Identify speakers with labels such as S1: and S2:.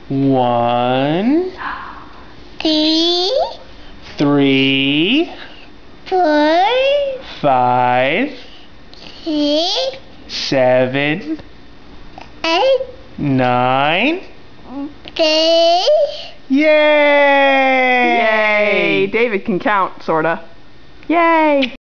S1: 1, 3,
S2: 4,
S1: 5,
S2: 6,
S1: 7,
S2: 8,
S1: 9.
S2: 10.
S1: Yay!
S3: Yay! David can count, sorta. Yay!